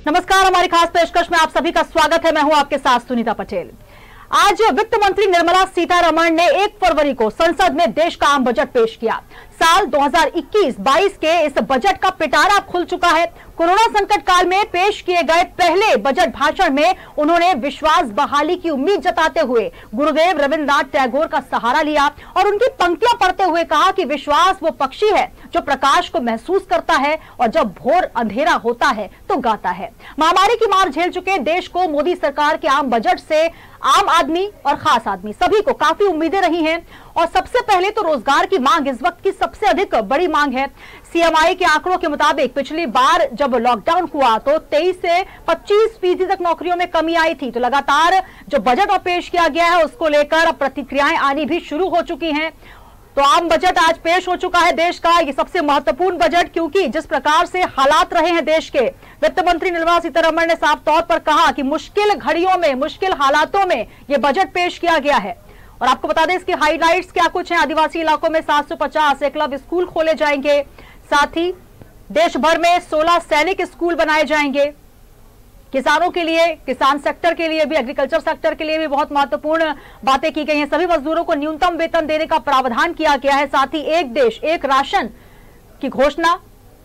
नमस्कार, हमारी खास पेशकश में आप सभी का स्वागत है। मैं हूं आपके साथ सुनीता पटेल। आज वित्त मंत्री निर्मला सीतारमण ने 1 फरवरी को संसद में देश का आम बजट पेश किया। साल 2021-22 के इस बजट का पिटारा खुल चुका है। कोरोना संकट काल में पेश किए गए पहले बजट भाषण में उन्होंने विश्वास बहाली की उम्मीद जताते हुए गुरुदेव रविन्द्रनाथ टैगोर का सहारा लिया और उनकी पंक्तियां पढ़ते हुए कहा कि विश्वास वो पक्षी है जो प्रकाश को महसूस करता है और जब भोर अंधेरा होता है तो गाता है। महामारी की मार झेल चुके देश को मोदी सरकार के आम बजट से आम आदमी और खास आदमी सभी को काफी उम्मीदें रही हैं और सबसे पहले तो रोजगार की मांग इस वक्त की सबसे अधिक बड़ी मांग है। सीएमआई के आंकड़ों के मुताबिक पिछली बार जब लॉकडाउन हुआ तो 23 से 25% तक नौकरियों में कमी आई थी। तो लगातार जो बजट और पेश किया गया है उसको लेकर अब प्रतिक्रियाएं आनी भी शुरू हो चुकी हैं। तो आम बजट आज पेश हो चुका है देश का, ये सबसे महत्वपूर्ण बजट, क्योंकि जिस प्रकार से हालात रहे हैं देश के, वित्त मंत्री निर्मला सीतारमण ने साफ तौर पर कहा कि मुश्किल घड़ियों में, मुश्किल हालातों में ये बजट पेश किया गया है। और आपको बता दें इसकी हाइलाइट्स क्या कुछ हैं। आदिवासी इलाकों में 750 एकलव्य स्कूल खोले जाएंगे, साथ ही देश भर में 16 सैनिक स्कूल बनाए जाएंगे। किसानों के लिए, किसान सेक्टर के लिए भी, एग्रीकल्चर सेक्टर के लिए भी बहुत महत्वपूर्ण बातें की गई हैं। सभी मजदूरों को न्यूनतम वेतन देने का प्रावधान किया गया है। साथ ही एक देश एक राशन की घोषणा।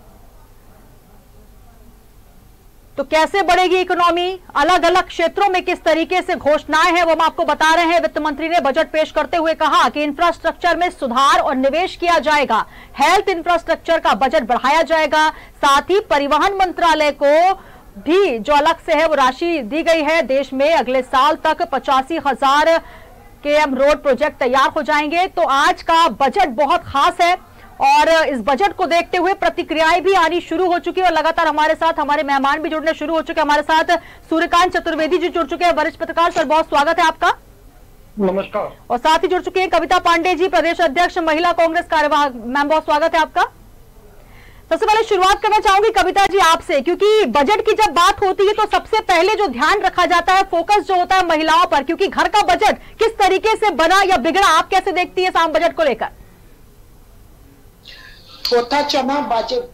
तो कैसे बढ़ेगी इकोनॉमी, अलग अलग क्षेत्रों में किस तरीके से घोषणाएं हैं वो हम आपको बता रहे हैं। वित्त मंत्री ने बजट पेश करते हुए कहा कि इंफ्रास्ट्रक्चर में सुधार और निवेश किया जाएगा, हेल्थ इंफ्रास्ट्रक्चर का बजट बढ़ाया जाएगा। साथ ही परिवहन मंत्रालय को भी जो अलग से है वो राशि दी गई है। देश में अगले साल तक 85,000 km रोड प्रोजेक्ट तैयार हो जाएंगे। तो आज का बजट बहुत खास है और इस बजट को देखते हुए प्रतिक्रियाएं भी आनी शुरू हो चुकी है और लगातार हमारे साथ हमारे मेहमान भी जुड़ने शुरू हो चुके हैं। हमारे साथ सूर्यकांत चतुर्वेदी जी जुड़ चुके हैं, वरिष्ठ पत्रकार। सर, बहुत स्वागत है आपका। नमस्कार। और साथ ही जुड़ चुके हैं कविता पांडे जी, प्रदेश अध्यक्ष महिला कांग्रेस कार्यवाहक। मैम, बहुत स्वागत है आपका। सबसे पहले शुरुआत करना चाहूंगी कविता जी आपसे, क्योंकि बजट की जब बात होती है तो सबसे पहले जो ध्यान रखा जाता है, फोकस जो होता है महिलाओं पर, क्योंकि घर का बजट किस तरीके से बना या बिगड़ा, आप कैसे देखती है आम बजट को लेकर? चौथा चना बजट,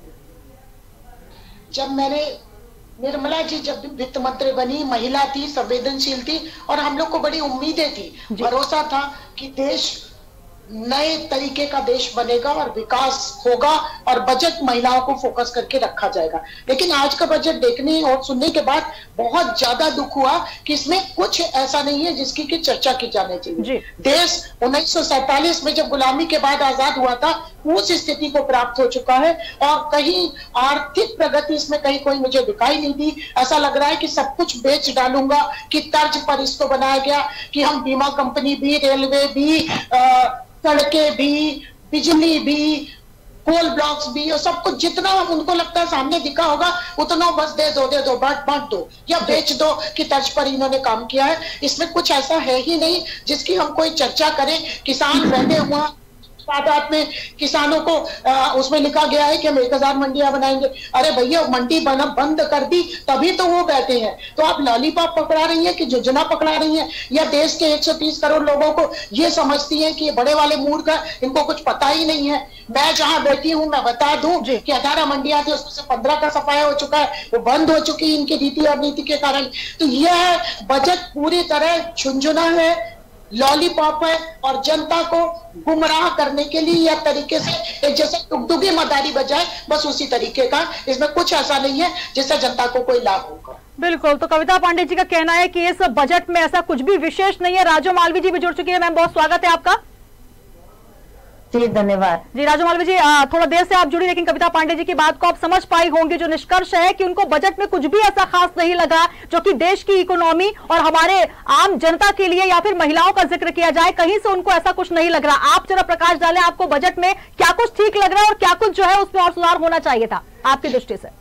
जब निर्मला जी जब वित्त मंत्री बनी, महिला थी, संवेदनशील थी और हम लोग को बड़ी उम्मीदें थी, भरोसा था कि देश नए तरीके का देश बनेगा और विकास होगा और बजट महिलाओं को फोकस करके रखा जाएगा। लेकिन आज का बजट देखने और सुनने के बाद बहुत ज्यादा दुख हुआ कि इसमें कुछ ऐसा नहीं है जिसकी की चर्चा की जानी चाहिए। देश 1947 में जब गुलामी के बाद आजाद हुआ था उस स्थिति को प्राप्त हो चुका है और कहीं आर्थिक प्रगति इसमें कहीं कोई मुझे दिखाई नहीं दी। ऐसा लग रहा है कि सब कुछ बेच डालूंगा की तर्ज पर इसको बनाया गया कि हम बीमा कंपनी भी, रेलवे भी, सड़कें भी, बिजली भी, कोल ब्लॉक्स भी और सब कुछ जितना उनको लगता है सामने दिखा होगा उतना बस दे दो, बांट दो या बेच दो की तर्ज पर इन्होंने काम किया है। इसमें कुछ ऐसा है ही नहीं जिसकी हम कोई चर्चा करें। किसान बैठे हुआ तादाद में किसानों को उसमें लिखा गया है कि हम 1000 मंडियां बनाएंगे। अरे भैया, मंडी बना बंद कर दी तभी तो वो बैठे हैं। तो आप लॉलीपॉप पकड़ा रही है कि योजना पकड़ा रही है या देश के 130 करोड़ लोगों को ये समझती है कि ये बड़े वाले मूर्ख है, इनको कुछ पता ही नहीं है। मैं जहां बैठी हूं मैं बता दूं कि 18 मंडियां थी, उसमें से 15 का सफाया हो चुका है, वो बंद हो चुकी इनकी नीति और नीति के कारण। तो यह बजट पूरी तरह झुंझुना है, लॉलीपॉप है और जनता को गुमराह करने के लिए या तरीके से एक जैसे टुकटुकी मदारी बजाए, बस उसी तरीके का। इसमें कुछ ऐसा नहीं है जिससे जनता को कोई लाभ होगा। बिल्कुल। तो कविता पांडे जी का कहना है कि इस बजट में ऐसा कुछ भी विशेष नहीं है। राजू मालवी जी भी जुड़ चुकी है। मैम, बहुत स्वागत है आपका। जी, धन्यवाद। जी, राजू मालवी जी, थोड़ा देर से आप जुड़ी, लेकिन कविता पांडे जी की बात को आप समझ पाई होंगी। जो निष्कर्ष है कि उनको बजट में कुछ भी ऐसा खास नहीं लगा जो कि देश की इकोनॉमी और हमारे आम जनता के लिए या फिर महिलाओं का जिक्र किया जाए, कहीं से उनको ऐसा कुछ नहीं लग रहा। आप जरा प्रकाश डालें, आपको बजट में क्या कुछ ठीक लग रहा है और क्या कुछ जो है उसमें और सुधार होना चाहिए था आपकी दृष्टि से?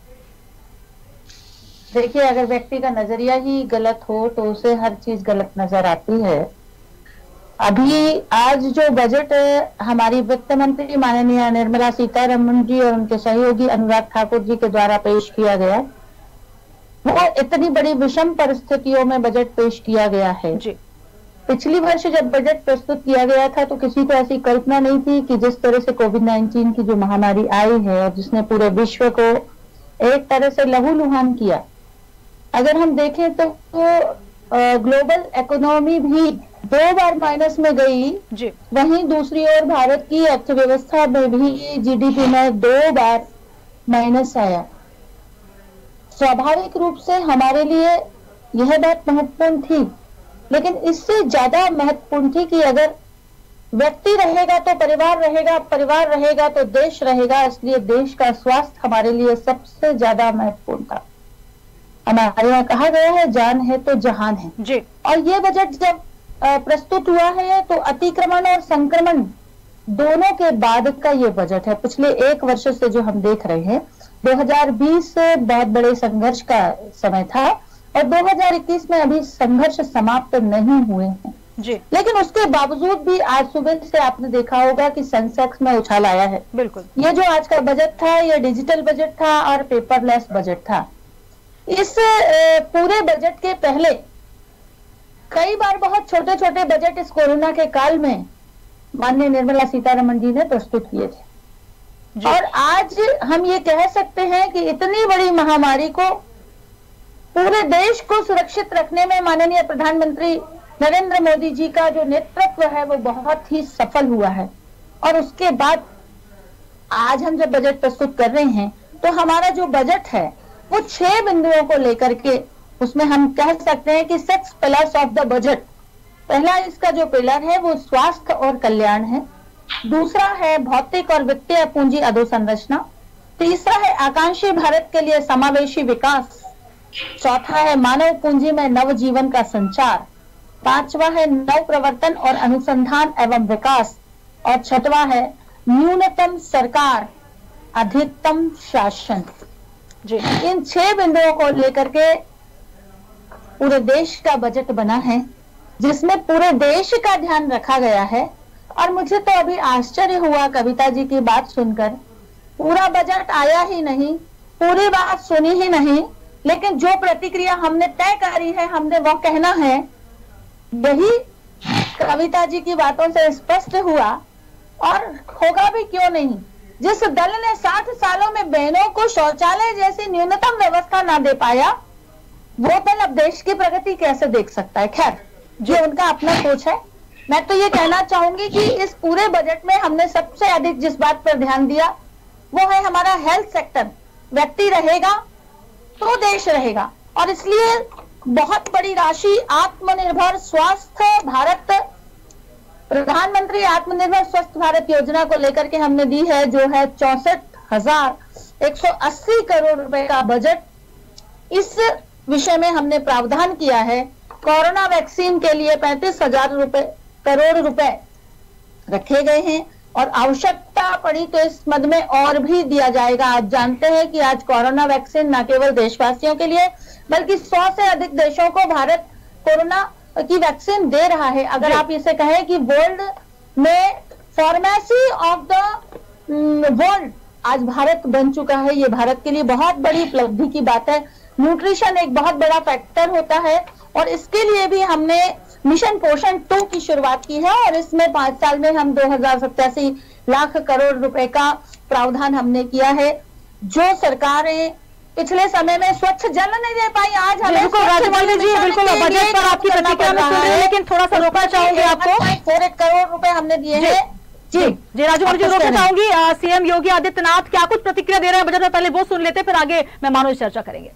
देखिए, अगर व्यक्ति का नजरिया ही गलत हो तो उसे हर चीज गलत नजर आती है। अभी आज जो बजट हमारी वित्त मंत्री माननीय निर्मला सीतारमण जी और उनके सहयोगी अनुराग ठाकुर जी के द्वारा पेश किया गया, वो इतनी बड़ी विषम परिस्थितियों में बजट पेश किया गया है जी। पिछली वर्ष जब बजट प्रस्तुत किया गया था तो किसी को ऐसी कल्पना नहीं थी कि जिस तरह से कोविड-19 की जो महामारी आई है और जिसने पूरे विश्व को एक तरह से लहूलुहान किया। अगर हम देखें तो ग्लोबल इकोनॉमी भी 2 बार माइनस में गई जी। वहीं दूसरी ओर भारत की अर्थव्यवस्था में भी जीडीपी में 2 बार माइनस आया। स्वाभाविक रूप से हमारे लिए यह बात महत्वपूर्ण थी, लेकिन इससे ज्यादा महत्वपूर्ण थी कि अगर व्यक्ति रहेगा तो परिवार रहेगा, परिवार रहेगा तो देश रहेगा। इसलिए देश का स्वास्थ्य हमारे लिए सबसे ज्यादा महत्वपूर्ण था। हमारे यहाँ कहा गया है जान है तो जहान है जी। और ये बजट जब प्रस्तुत हुआ है तो अतिक्रमण और संक्रमण दोनों के बाद का ये बजट है। पिछले 1 वर्ष से जो हम देख रहे हैं, 2020 बहुत बड़े संघर्ष का समय था और 2021 में अभी संघर्ष समाप्त नहीं हुए हैं जी। लेकिन उसके बावजूद भी आज सुबह से आपने देखा होगा कि सेंसेक्स में उछाल आया है। बिल्कुल। ये जो आज का बजट था ये डिजिटल बजट था और पेपरलेस बजट था। इस पूरे बजट के पहले कई बार बहुत छोटे छोटे बजट इस कोरोना के काल में माननीय निर्मला सीतारमण जी ने प्रस्तुत किए थे और आज हम ये कह सकते हैं कि इतनी बड़ी महामारी को पूरे देश को सुरक्षित रखने में माननीय प्रधानमंत्री नरेंद्र मोदी जी का जो नेतृत्व है वो बहुत ही सफल हुआ है। और उसके बाद आज हम जब बजट प्रस्तुत कर रहे हैं तो हमारा जो बजट है वो 6 बिंदुओं को लेकर के, उसमें हम कह सकते हैं कि 6 पिलर्स ऑफ द बजट। पहला इसका जो पिलर है वो स्वास्थ्य और कल्याण है। दूसरा है भौतिक और वित्तीय पूंजी अधोसंरचना। तीसरा है आकांक्षी भारत के लिए समावेशी विकास। चौथा है मानव पूंजी में नवजीवन का संचार। 5वां है नव प्रवर्तन और अनुसंधान एवं विकास। और 6वां है न्यूनतम सरकार अधिकतम शासन जी। इन 6 बिंदुओं को लेकर के पूरे देश का बजट बना है जिसमें पूरे देश का ध्यान रखा गया है। और मुझे तो अभी आश्चर्य हुआ कविता जी की बात सुनकर। पूरा बजट आया ही नहीं, पूरी बात सुनी ही नहीं, लेकिन जो प्रतिक्रिया हमने तय करी है, हमने वो कहना है, वही कविता जी की बातों से स्पष्ट हुआ। और होगा भी क्यों नहीं। जिस दल ने 60 सालों में बहनों को शौचालय जैसी न्यूनतम व्यवस्था ना दे पाया, वो दल अब देश की प्रगति कैसे देख सकता है। खैर, जो उनका अपना सोच है। मैं तो ये कहना चाहूंगी कि इस पूरे बजट में हमने सबसे अधिक जिस बात पर ध्यान दिया वो है हमारा हेल्थ सेक्टर। व्यक्ति रहेगा तो देश रहेगा और इसलिए बहुत बड़ी राशि आत्मनिर्भर स्वास्थ्य भारत, प्रधानमंत्री आत्मनिर्भर स्वस्थ भारत योजना को लेकर के हमने दी है, जो है 64,180 करोड़ रुपए का बजट। इस विषय में हमने प्रावधान किया है। कोरोना वैक्सीन के लिए 35,000 करोड़ रुपए रखे गए हैं और आवश्यकता पड़ी तो इस मद में और भी दिया जाएगा। आप जानते हैं कि आज कोरोना वैक्सीन न केवल देशवासियों के लिए बल्कि 100 से अधिक देशों को भारत कोरोना की वैक्सीन दे रहा है। अगर आप इसे कहें कि वर्ल्ड में फार्मेसी ऑफ द वर्ल्ड आज भारत बन चुका है, ये भारत के लिए बहुत बड़ी उपलब्धि की बात है। न्यूट्रिशन एक बहुत बड़ा फैक्टर होता है और इसके लिए भी हमने मिशन पोषण 2 की शुरुआत की है और इसमें 5 साल में हम 2,87 लाख करोड़ रुपए का प्रावधान हमने किया है। जो सरकारें पिछले समय में स्वच्छ जल नहीं दे पाई, आज हमें बिल्कुल राजमौली जी, बिल्कुल बजट पर आपकी प्रतिक्रिया में सुन रहे हैं, लेकिन थोड़ा सा रोकना चाहूंगी आपको। 4 करोड़ रुपए हमने दिए हैं जी। राजमौली जी, रोकना चाहूंगी। सीएम योगी आदित्यनाथ क्या कुछ प्रतिक्रिया दे रहे हैं बजट में, पहले वो सुन लेते, फिर आगे मेहमानों से चर्चा करेंगे।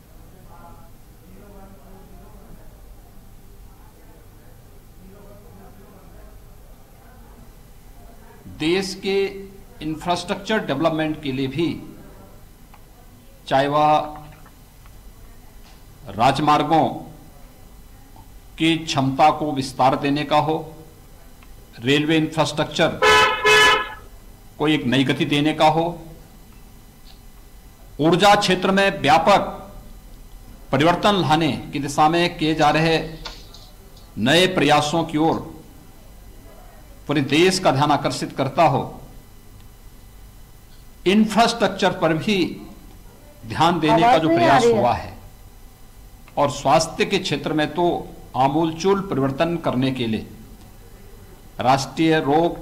देश के इंफ्रास्ट्रक्चर डेवलपमेंट के लिए भी, चाहे वह राजमार्गों की क्षमता को विस्तार देने का हो, रेलवे इंफ्रास्ट्रक्चर को एक नई गति देने का हो, ऊर्जा क्षेत्र में व्यापक परिवर्तन लाने की दिशा में किए जा रहे नए प्रयासों की ओर पूरे देश का ध्यान आकर्षित करता हो, इंफ्रास्ट्रक्चर पर भी ध्यान देने का जो प्रयास हुआ है और स्वास्थ्य के क्षेत्र में तो आमूलचूल परिवर्तन करने के लिए राष्ट्रीय रोग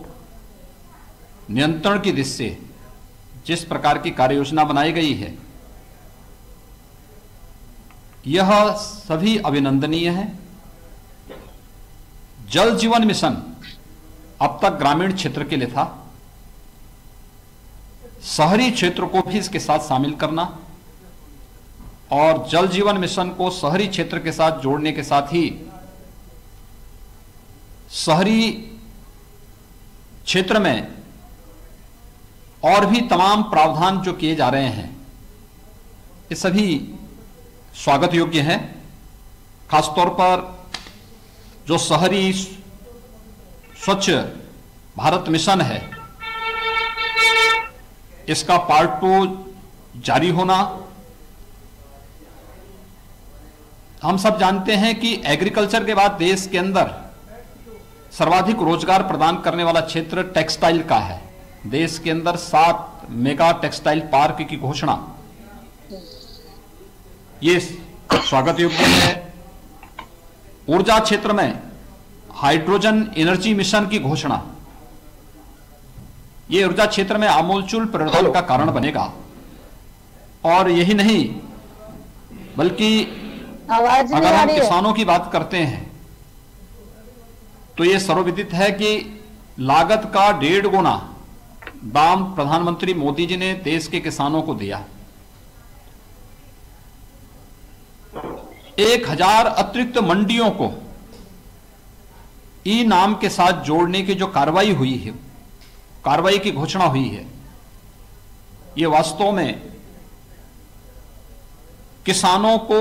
नियंत्रण की दिशा से जिस प्रकार की कार्य योजना बनाई गई है यह सभी अभिनंदनीय है। जल जीवन मिशन अब तक ग्रामीण क्षेत्र के लिए था, शहरी क्षेत्र को भी इसके साथ शामिल करना और जल जीवन मिशन को शहरी क्षेत्र के साथ जोड़ने के साथ ही शहरी क्षेत्र में और भी तमाम प्रावधान जो किए जा रहे हैं ये सभी स्वागत योग्य हैं। खासतौर पर जो शहरी स्वच्छ भारत मिशन है, इसका पार्ट 2 जारी होना। हम सब जानते हैं कि एग्रीकल्चर के बाद देश के अंदर सर्वाधिक रोजगार प्रदान करने वाला क्षेत्र टेक्सटाइल का है। देश के अंदर 7 मेगा टेक्सटाइल पार्क की घोषणा ये स्वागत योग्य है। ऊर्जा क्षेत्र में हाइड्रोजन एनर्जी मिशन की घोषणा, ये ऊर्जा क्षेत्र में आमूलचूल परिवर्तन का कारण बनेगा। और यही नहीं बल्कि अगर हम किसानों की बात करते हैं तो यह सर्वविदित है कि लागत का 1.5 गुना दाम प्रधानमंत्री मोदी जी ने देश के किसानों को दिया। 1000 अतिरिक्त मंडियों को ई नाम के साथ जोड़ने की जो कार्रवाई हुई है, कार्रवाई की घोषणा हुई है, यह वास्तव में किसानों को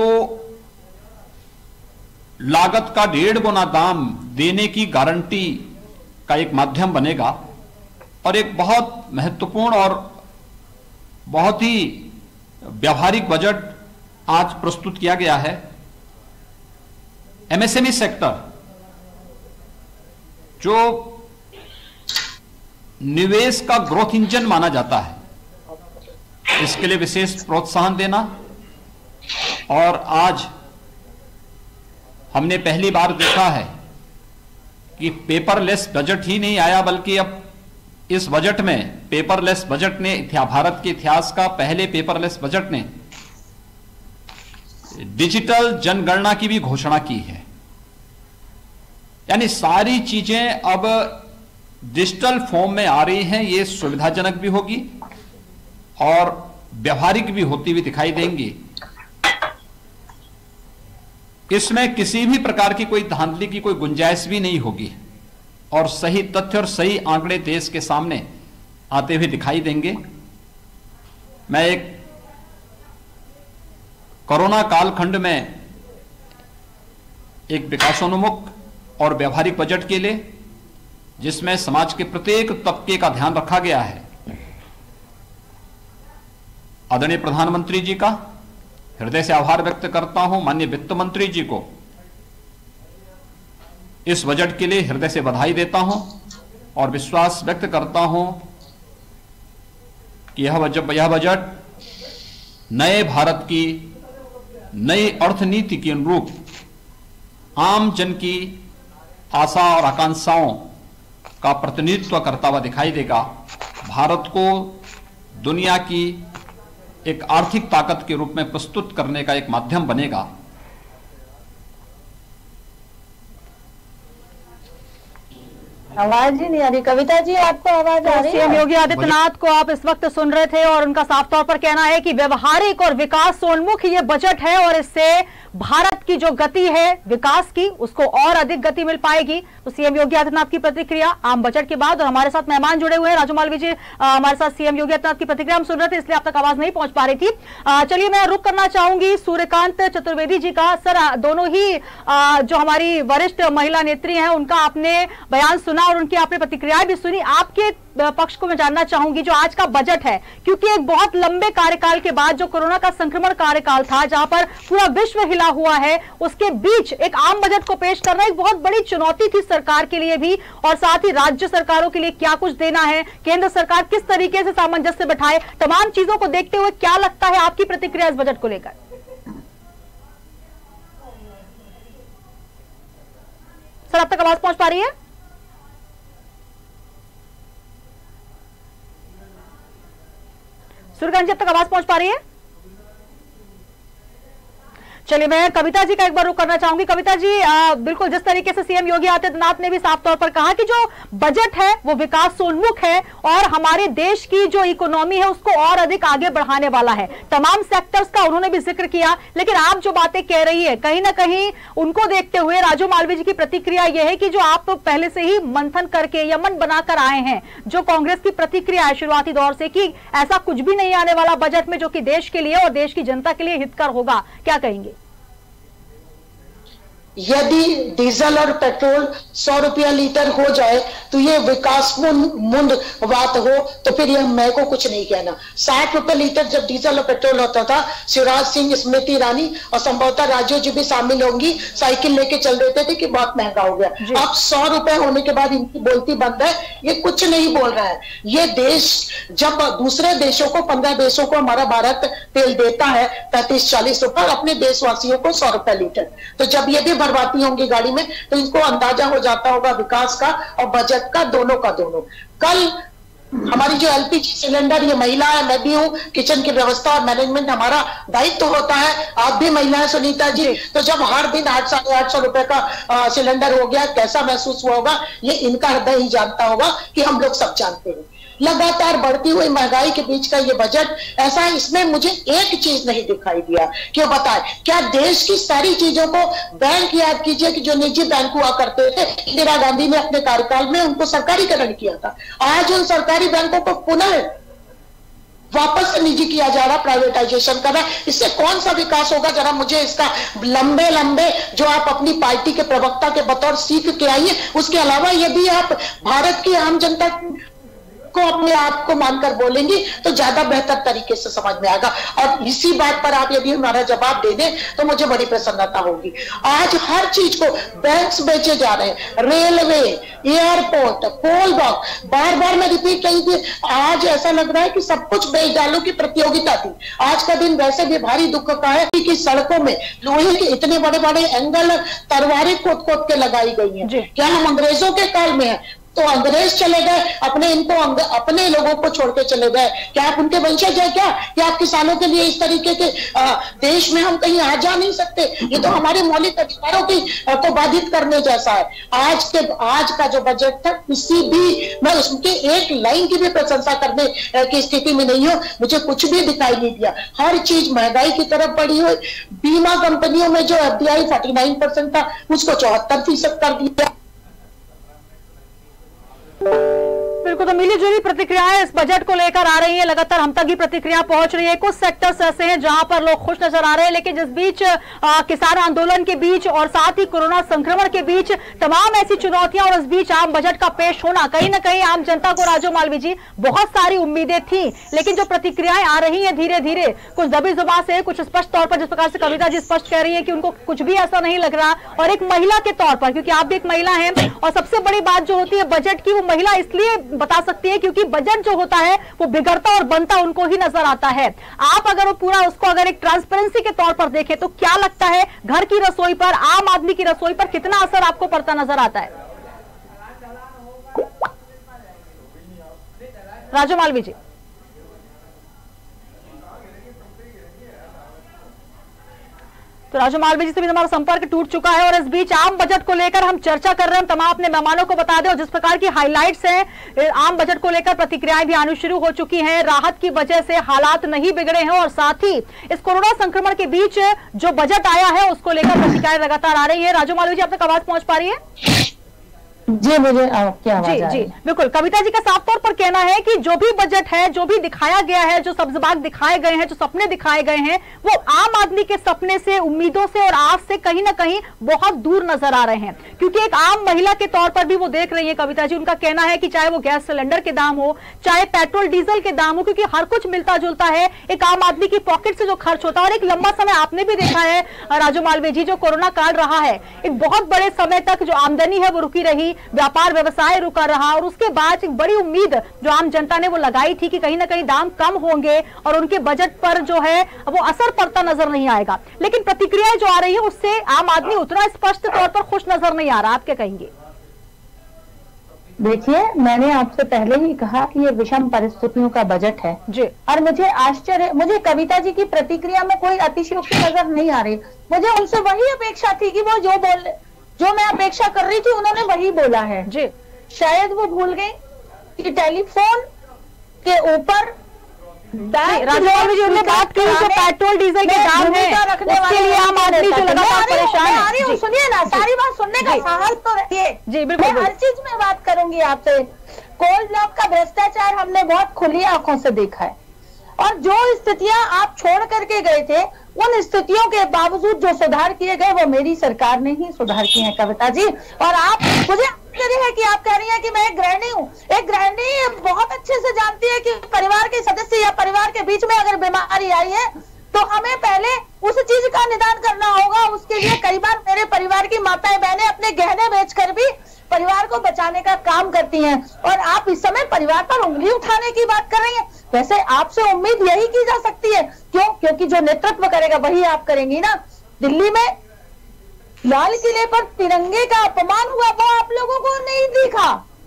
लागत का 1.5 गुना दाम देने की गारंटी का एक माध्यम बनेगा और एक बहुत महत्वपूर्ण और बहुत ही व्यावहारिक बजट आज प्रस्तुत किया गया है। एमएसएमई सेक्टर जो निवेश का ग्रोथ इंजन माना जाता है, इसके लिए विशेष प्रोत्साहन देना। और आज हमने पहली बार देखा है कि पेपरलेस बजट ही नहीं आया, बल्कि अब इस बजट में पेपरलेस बजट ने भारत के इतिहास का पहले पेपरलेस बजट ने डिजिटल जनगणना की भी घोषणा की है। यानी सारी चीजें अब डिजिटल फॉर्म में आ रही हैं। ये सुविधाजनक भी होगी और व्यवहारिक भी होती हुई दिखाई देंगी। इसमें किसी भी प्रकार की कोई धांधली की कोई गुंजाइश भी नहीं होगी और सही तथ्य और सही आंकड़े देश के सामने आते हुए दिखाई देंगे। मैं एक कोरोना कालखंड में एक विकासोन्मुख और व्यवहारिक बजट के लिए, जिसमें समाज के प्रत्येक तबके का ध्यान रखा गया है, आदरणीय प्रधानमंत्री जी का हृदय से आभार व्यक्त करता हूं। माननीय वित्त मंत्री जी को इस बजट के लिए हृदय से बधाई देता हूं और विश्वास व्यक्त करता हूं कि यह बजट नए भारत की नई अर्थनीति के अनुरूप आम जन की आशा और आकांक्षाओं का प्रतिनिधित्व करता हुआ दिखाई देगा। भारत को दुनिया की एक आर्थिक ताकत के रूप में प्रस्तुत करने का एक माध्यम बनेगा। आवाज ही नहीं आ रही। कविता जी, आपको आवाज आ रही है? सीएम योगी आदित्यनाथ को आप इस वक्त सुन रहे थे और उनका साफ तौर पर कहना है कि व्यवहारिक और विकासोन्मुख ये बजट है और इससे भारत की जो गति है विकास की, उसको और अधिक गति मिल पाएगी। तो सीएम योगी आदित्यनाथ की प्रतिक्रिया आम बजट के बाद। और हमारे साथ मेहमान जुड़े हुए हैं, राजू मालवीय जी हमारे साथ सीएम योगी आदित्यनाथ की प्रतिक्रिया हम सुन रहे थे, इसलिए आप तक आवाज नहीं पहुंच पा रही थी। चलिए मैं रुक करना चाहूंगी सूर्यकांत चतुर्वेदी जी का। सर, दोनों ही जो हमारी वरिष्ठ महिला नेत्री हैं उनका आपने बयान सुना और उनकी आपने प्रतिक्रियाएं भी सुनी। आपके पक्ष को मैं जानना चाहूंगी, जो आज का बजट है, क्योंकि एक बहुत लंबे कार्यकाल के बाद जो कोरोना का संक्रमण कार्यकाल था, जहां पर पूरा विश्व हिला हुआ है, उसके बीच एक आम बजट को पेश करना एक बहुत बड़ी चुनौती थी सरकार के लिए भी और साथ ही राज्य सरकारों के लिए क्या कुछ देना है, केंद्र सरकार किस तरीके से सामंजस्य बैठाए, तमाम चीजों को देखते हुए क्या लगता है आपकी प्रतिक्रिया इस बजट को लेकर? सर, अब तक आवाज पहुंच पा रही है? सूर्यकांत जी, अब तक आवाज पहुंच पा रही है? चलिए, मैं कविता जी का एक बार रुख करना चाहूंगी। कविता जी, बिल्कुल जिस तरीके से सीएम योगी आदित्यनाथ ने भी साफ तौर पर कहा कि जो बजट है वो विकासोन्मुख है और हमारे देश की जो इकोनॉमी है उसको और अधिक आगे बढ़ाने वाला है, तमाम सेक्टर्स का उन्होंने भी जिक्र किया। लेकिन आप जो बातें कह रही है, कहीं ना कहीं उनको देखते हुए राजू मालवीय जी की प्रतिक्रिया यह है कि जो आप पहले से ही मंथन करके या मन बनाकर आए हैं, जो कांग्रेस की प्रतिक्रिया है शुरुआती दौर से कि ऐसा कुछ भी नहीं आने वाला बजट में जो कि देश के लिए और देश की जनता के लिए हितकर होगा, क्या कहेंगे? यदि डीजल और पेट्रोल 100 रुपया लीटर हो जाए तो ये विकासोन्मुख बात हो, तो फिर ये मैं को कुछ नहीं कहना। 60 रुपए लीटर जब डीजल और पेट्रोल होता था, शिवराज सिंह, स्मृति ईरानी और संभवतः राजू जी भी शामिल होंगी, साइकिल लेके चल देते थे कि बहुत महंगा हो गया। अब 100 रुपए होने के बाद इनकी बोलती बंद है, ये कुछ नहीं बोल रहा है। ये देश जब दूसरे देशों को, 15 देशों को हमारा भारत तेल देता है 35-40 रुपए, अपने देशवासियों को 100 रुपए लीटर, तो जब ये भी भरवाती होंगी गाड़ी में तो इनको अंदाजा हो जाता होगा विकास का और बजट का, दोनों का दोनों। कल हमारी जो एलपीजी सिलेंडर, ये महिला है, मैं भी हूं, किचन की व्यवस्था और मैनेजमेंट हमारा दायित्व होता है, आप भी महिला है सुनीता जी, तो जब हर दिन 800-850 रुपए का सिलेंडर हो गया, कैसा महसूस हुआ होगा, ये इनका हृदय ही जानता होगा कि हम लोग सब जानते हैं। लगातार बढ़ती हुई महंगाई के बीच का ये बजट ऐसा है, इसमें मुझे एक चीज नहीं दिखाई दिया। क्यों बताए, क्या देश की सारी चीजों को, बैंक याद कीजिए कि जो निजी बैंक हुआ करते थे, इंदिरा गांधी ने अपने कार्यकाल में उनको सरकारीकरण किया था, आज उन सरकारी बैंकों को पुनः वापस से निजी किया जा रहा, प्राइवेटाइजेशन कर रहा। इससे कौन सा विकास होगा, जरा मुझे इसका लंबे लंबे जो आप अपनी पार्टी के प्रवक्ता के बतौर सीख के आइए, उसके अलावा यदि आप भारत की आम जनता को अपने आप को मानकर बोलेंगी तो ज्यादा बेहतर तरीके से समझ में आएगा। और इसी बात पर आप यदि हमारा जवाब दे दें तो मुझे बड़ी प्रसन्नता होगी। आज हर चीज को बैंक्स बेचे जा रहे हैं, रेलवे, एयरपोर्ट, कोल बॉक्स, बार बार मैं रिपीट रही थी, आज ऐसा लग रहा है कि सब कुछ बेच डालो की प्रतियोगिता थी। आज का दिन वैसे भी भारी दुख का है कि सड़कों में लोहे के इतने बड़े बड़े एंगल, तलवारें खोद खोद के लगाई गई हैं। क्या हम अंग्रेजों के काल में हैं? तो अंग्रेज चले गए, अपने लोगों को छोड़ के चले गए। क्या आप उनके वंशज है क्या? क्या आप किसानों के लिए इस तरीके के देश में हम कहीं आ जा नहीं सकते? ये तो हमारे मौलिक अधिकारों को बाधित करने जैसा है। आज का जो बजट था, किसी भी, मैं उसके एक लाइन की भी प्रशंसा करने की स्थिति में नहीं हूं, मुझे कुछ भी दिखाई नहीं दिया। हर चीज महंगाई की तरफ बढ़ी हुई। बीमा कंपनियों में जो FDI 49% था, उसको 74% कर दिया। बिल्कुल, तो मिली जुली प्रतिक्रियाएं इस बजट को लेकर आ रही है, लगातार हम तक ही प्रतिक्रिया पहुंच रही है। कुछ सेक्टर्स ऐसे हैं जहां पर लोग खुश नजर आ रहे हैं, लेकिन जिस बीच किसान आंदोलन के बीच और साथ ही कोरोना संक्रमण के बीच तमाम ऐसी चुनौतियां और इस बीच आम बजट का पेश होना, कहीं ना कहीं आम जनता को, राजू मालवीय जी, बहुत सारी उम्मीदें थी। लेकिन जो प्रतिक्रियाएं आ रही है धीरे धीरे, कुछ दबी जुबान से, कुछ स्पष्ट तौर पर, जिस प्रकार से कविता जी स्पष्ट कह रही है कि उनको कुछ भी ऐसा नहीं लग रहा, और एक महिला के तौर पर, क्योंकि आप भी एक महिला हैं, और सबसे बड़ी बात जो होती है बजट की, वो महिला इसलिए बता सकती है क्योंकि बजट जो होता है वो बिगड़ता और बनता उनको ही नजर आता है। आप अगर वो पूरा उसको अगर एक ट्रांसपेरेंसी के तौर पर देखें तो क्या लगता है, घर की रसोई पर, आम आदमी की रसोई पर कितना असर आपको पड़ता नजर आता है? राजू मालवीय जी। तो राजू मालवीय जी से भी हमारा संपर्क टूट चुका है और इस बीच आम बजट को लेकर हम चर्चा कर रहे हैं। तमाम अपने मेहमानों को बता दें, और जिस प्रकार की हाइलाइट्स हैं, आम बजट को लेकर प्रतिक्रियाएं भी आनी शुरू हो चुकी हैं। राहत की वजह से हालात नहीं बिगड़े हैं और साथ ही इस कोरोना संक्रमण के बीच जो बजट आया है उसको लेकर प्रतिक्रियाएं लगातार आ रही है। राजू मालवीय जी, आप तक आवाज पहुंच पा रही है? जी, मुझे क्या आवाज जी बिल्कुल। कविता जी का साफ तौर पर कहना है कि जो भी बजट है, जो भी दिखाया गया है, जो सब्ज बाग दिखाए गए हैं, जो सपने दिखाए गए हैं, वो आम आदमी के सपने से, उम्मीदों से और आस से कहीं ना कहीं बहुत दूर नजर आ रहे हैं। क्योंकि एक आम महिला के तौर पर भी वो देख रही है कविता जी, उनका कहना है कि चाहे वो गैस सिलेंडर के दाम हो, चाहे पेट्रोल डीजल के दाम हो, क्योंकि हर कुछ मिलता जुलता है एक आम आदमी की पॉकेट से जो खर्च होता है। और एक लंबा समय आपने भी देखा है राजू मालवीय जी, जो कोरोना काल रहा है, एक बहुत बड़े समय तक जो आमदनी है वो रुकी रही, व्यापार व्यवसाय रुका रहा, और उसके बाद एक बड़ी उम्मीद जो आम जनता ने वो लगाई थी कि कहीं ना कहीं दाम कम होंगे और उनके बजट पर जो है वो असर पड़ता नजर नहीं आएगा। लेकिन प्रतिक्रियाएं जो आ रही है उससे आम आदमी उतना स्पष्ट तौर पर खुश नजर नहीं आ रहा। आप क्या कहेंगे? देखिए, मैंने आपसे पहले ही कहा कि ये विषम परिस्थितियों का बजट है जी। और मुझे कविता जी की प्रतिक्रिया में कोई अतिशयोक्ति नजर नहीं आ रही। मुझे उनसे वही अपेक्षा थी कि वो जो मैं अपेक्षा कर रही थी उन्होंने वही बोला है जी। शायद वो भूल गई कि टेलीफोन के ऊपर राजू जी ने बात की जो पेट्रोल डीजल के दाम है उसके लिए आम आदमी जो लगातार परेशान है। सुनिए ना, सारी बात सुनने का साहस तो रखिए जी। बिल्कुल, मैं हर चीज में बात करूंगी आपसे। कोल ब्लॉक का भ्रष्टाचार हमने बहुत खुली आंखों से देखा है और जो स्थितियां आप छोड़ करके गए थे उन स्थितियों के बावजूद जो सुधार किए गए वो मेरी सरकार ने ही सुधार किए हैं कविता जी। और आप मुझे आश्चर्य है कि आप कह रही हैं कि मैं एक गृहिणी हूँ। एक गृहिणी बहुत अच्छे से जानती है कि परिवार के सदस्य या परिवार के बीच में अगर बीमारी आई है तो हमें पहले उस चीज का निदान करना होगा। उसके लिए कई बार मेरे परिवार की माताएं बहनें अपने गहने बेचकर भी परिवार को बचाने का काम करती हैं और आप इस समय परिवार पर उंगली उठाने की बात कर रही हैं। वैसे आपसे उम्मीद यही की जा सकती है, क्यों? क्योंकि जो नेतृत्व करेगा वही आप करेंगी ना। दिल्ली में लाल किले पर तिरंगे का अपमान हुआ वो आप लोगों को नहीं दिखा।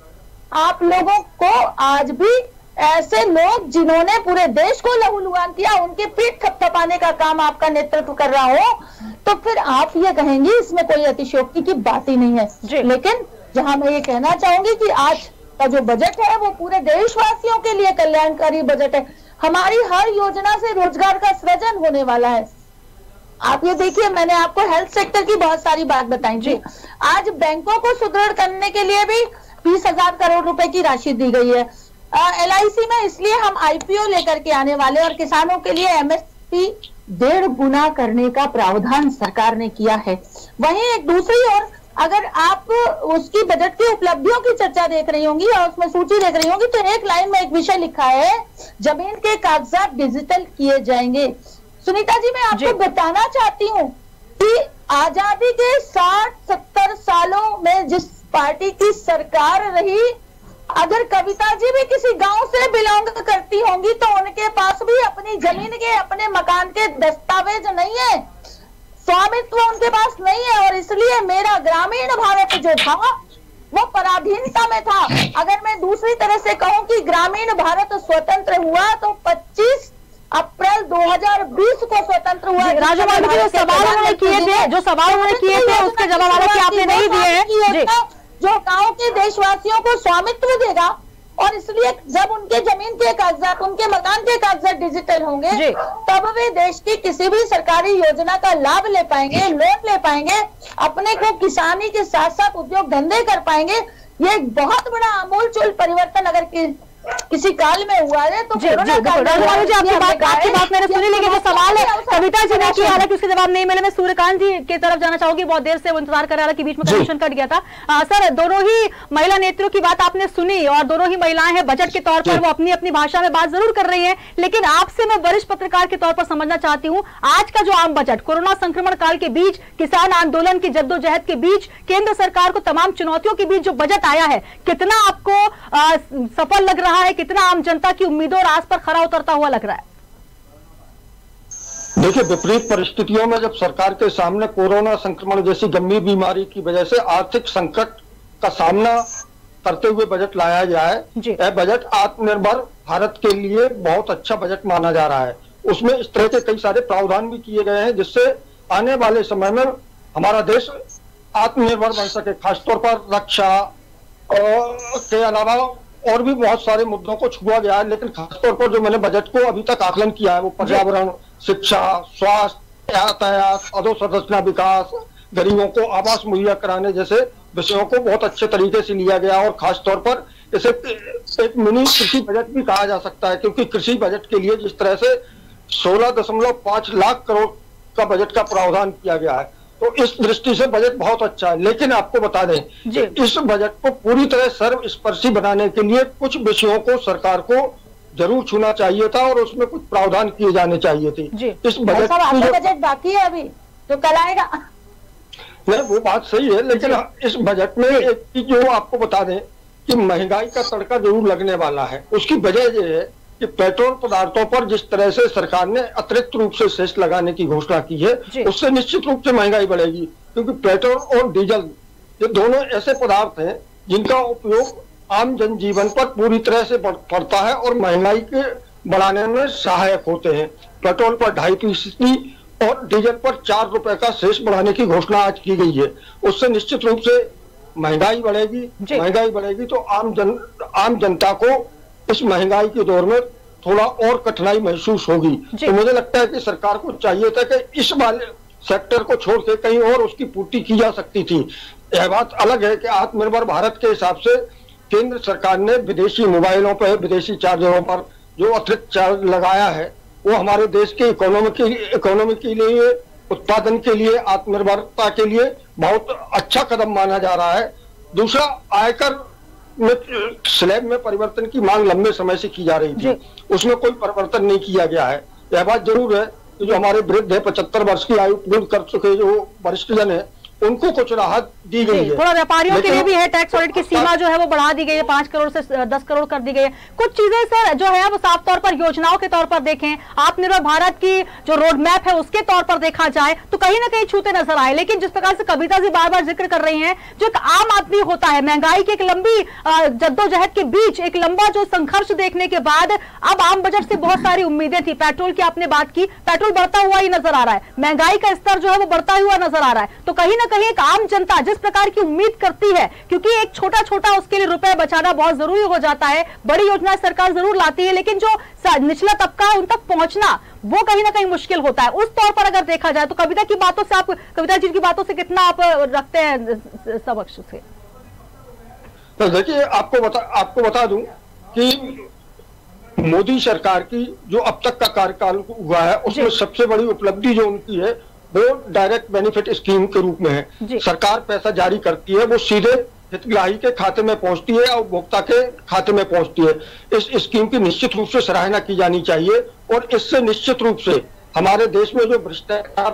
आप लोगों को आज भी ऐसे लोग जिन्होंने पूरे देश को लहूलुहान किया उनके पीठ थपथपाने का काम आपका नेतृत्व कर रहा हो तो फिर आप ये कहेंगी इसमें कोई अतिशयोक्ति की बात ही नहीं है। लेकिन जहां मैं ये कहना चाहूंगी कि आज का जो बजट है वो पूरे देशवासियों के लिए कल्याणकारी बजट है। हमारी हर योजना से रोजगार का सृजन होने वाला है। आप ये देखिए, मैंने आपको हेल्थ सेक्टर की बहुत सारी बात बताई थी। आज बैंकों को सुदृढ़ करने के लिए भी 20,000 करोड़ रुपए की राशि दी गई है। LIC में इसलिए हम IPO लेकर के आने वाले और किसानों के लिए MSP 1.5 गुना करने का प्रावधान सरकार ने किया है। वहीं एक दूसरी ओर अगर आप उसकी बजट की उपलब्धियों की चर्चा देख रही होंगी और उसमें सूची देख रही होंगी तो एक लाइन में एक विषय लिखा है, जमीन के कागजात डिजिटल किए जाएंगे। सुनीता जी, मैं आपको बताना चाहती हूँ कि आजादी के 60-70 सालों में जिस पार्टी की सरकार रही, अगर कविता जी भी किसी गांव से बिलोंग करती होंगी तो उनके पास भी अपनी जमीन के, अपने मकान के दस्तावेज नहीं है, स्वामित्व उनके पास नहीं है। और इसलिए मेरा ग्रामीण भारत जो था वो पराधीनता में था। अगर मैं दूसरी तरह से कहूं कि ग्रामीण भारत स्वतंत्र हुआ तो 25 अप्रैल 2020 को स्वतंत्र हुआ। राजू जी जो सवाल उन्होंने किए थे उसके जवाब हालांकि आपने नहीं दिए हैं। जो गांव के देशवासियों को स्वामित्व देगा और इसलिए जब उनके जमीन के कागजात, उनके मकान के कागजात डिजिटल होंगे तब वे देश की किसी भी सरकारी योजना का लाभ ले पाएंगे, लोन ले पाएंगे, अपने को किसानी के साथ साथ उद्योग धंधे कर पाएंगे। ये एक बहुत बड़ा आमूलचूल परिवर्तन अगर किसी काल में हुआ है तो जी आपकी बात मैंने सुनी, लेकिन जो सवाल है कविता जी ने किया, हालांकि उसके जवाब नहीं मिले। मैं सूर्यकांत जी की तरफ जाना चाहूंगी, बहुत देर से वो इंतजार कर रहा था कि बीच में कनेक्शन कट गया था। सर, दोनों ही महिला नेत्रियों की बात आपने सुनी और दोनों ही महिलाएं हैं, बजट के तौर पर वो अपनी अपनी भाषा में बात जरूर कर रही है, लेकिन आपसे मैं वरिष्ठ पत्रकार के तौर पर समझना चाहती हूँ, आज का जो आम बजट कोरोना संक्रमण काल के बीच, किसान आंदोलन की जद्दोजहद के बीच, केंद्र सरकार को तमाम चुनौतियों के बीच जो बजट आया है, कितना आपको सफल लग रहा है, कितना आम जनता की उम्मीदों और आस पर खरा उतरता हुआ लग रहा है? देखिए, विपरीत परिस्थितियों में जब सरकार के सामने कोरोना संक्रमण जैसी गंभीर बीमारी की वजह से आर्थिक संकट का सामना करते हुए बजट लाया गया है, यह बजट आत्मनिर्भर भारत के लिए बहुत अच्छा बजट माना जा रहा है। उसमें इस तरह के कई सारे प्रावधान भी किए गए हैं जिससे आने वाले समय में हमारा देश आत्मनिर्भर बन सके, खासतौर पर रक्षा के अलावा और भी बहुत सारे मुद्दों को छुआ गया है। लेकिन खासतौर पर जो मैंने बजट को अभी तक आकलन किया है वो पर्यावरण, शिक्षा, स्वास्थ्य, यातायात, अधोसंरचना विकास, गरीबों को आवास मुहैया कराने जैसे विषयों को बहुत अच्छे तरीके से लिया गया और खासतौर पर इसे एक मिनी कृषि बजट भी कहा जा सकता है, क्योंकि कृषि बजट के लिए जिस तरह से 16.5 लाख करोड़ का बजट का प्रावधान किया गया है तो इस दृष्टि से बजट बहुत अच्छा है। लेकिन आपको बता दें कि इस बजट को पूरी तरह सर्वस्पर्शी बनाने के लिए कुछ विषयों को सरकार को जरूर छूना चाहिए था और उसमें कुछ प्रावधान किए जाने चाहिए थे। इस बजट बाकी है अभी जो कल आएगा। नहीं, वो बात सही है, लेकिन इस बजट में एक चीज जो आपको बता दें कि महंगाई का तड़का जरूर लगने वाला है। उसकी वजह ये है कि पेट्रोल पदार्थों पर जिस तरह से सरकार ने अतिरिक्त रूप से सेस लगाने की घोषणा की है उससे निश्चित रूप से महंगाई बढ़ेगी, क्योंकि पेट्रोल और डीजल ये दोनों ऐसे पदार्थ हैं जिनका उपयोग आम जनजीवन पर पूरी तरह से पड़ता है और महंगाई के बढ़ाने में सहायक होते हैं। पेट्रोल पर 2.5% और डीजल पर 4 रुपए का सेस बढ़ाने की घोषणा आज की गई है। उससे निश्चित रूप से महंगाई बढ़ेगी तो आम जनता को इस महंगाई के दौर में थोड़ा और कठिनाई महसूस होगी। तो मुझे लगता है कि सरकार को चाहिए था कि इस वाले सेक्टर को छोड़ के कहीं और उसकी पूर्ति की जा सकती थी। यह बात अलग है कि आत्मनिर्भर भारत के हिसाब से केंद्र सरकार ने विदेशी मोबाइलों पर, विदेशी चार्जरों पर जो अतिरिक्त चार्ज लगाया है वो हमारे देश के इकोनॉमी के लिए, उत्पादन के लिए, आत्मनिर्भरता के लिए बहुत अच्छा कदम माना जा रहा है। दूसरा, आयकर में स्लैब में परिवर्तन की मांग लंबे समय से की जा रही थी, उसमें कोई परिवर्तन नहीं किया गया है। यह बात जरूर है कि जो हमारे वृद्ध है, 75 वर्ष की आयु पूर्ण कर चुके जो वरिष्ठ जन है, उनको कुछ राहत दी गई है। थोड़ा व्यापारियों के लिए भी है, टैक्स ऑडिट की सीमा जो है वो बढ़ा दी गई है, 5 करोड़ से 10 करोड़ कर दी गई है। कुछ चीजें सर जो है वो साफ तौर पर योजनाओं के तौर पर देखें, आत्मनिर्भर भारत की जो रोड मैप है उसके तौर पर देखा जाए तो कहीं ना कहीं छूते नजर आए। लेकिन जिस प्रकार से कविता जी बार बार जिक्र कर रही हैं, जो एक आम आदमी होता है, महंगाई की एक लंबी जद्दोजहद के बीच एक लंबा जो संघर्ष देखने के बाद अब आम बजट से बहुत सारी उम्मीदें थी। पेट्रोल की आपने बात की, पेट्रोल बढ़ता हुआ ही नजर आ रहा है, महंगाई का स्तर जो है वो बढ़ता हुआ नजर आ रहा है। तो कहीं ना कहीं एक आम जनता जिस प्रकार की उम्मीद करती है, क्योंकि एक छोटा छोटा उसके लिए रुपए बचाना बहुत जरूरी हो जाता है, बड़ी योजनाएं सरकार जरूर लाती है, लेकिन जो निचला तबका है उन तक पहुंचना वो कहीं ना कहीं मुश्किल होता है। उस तौर पर अगर देखा जाए तो कविता जी की बातों से कितना आप रखते हैं समक्ष से? तो देखिए, आपको बता दूं कि मोदी सरकार की जो अब तक का कार्यकाल हुआ है उसमें सबसे बड़ी उपलब्धि जो उनकी है वो डायरेक्ट बेनिफिट स्कीम के रूप में है। सरकार पैसा जारी करती है, वो सीधे हितग्राही के खाते में पहुंचती है और उपभोक्ता के खाते में पहुंचती है। इस स्कीम की निश्चित रूप से सराहना की जानी चाहिए और इससे निश्चित रूप से हमारे देश में जो भ्रष्टाचार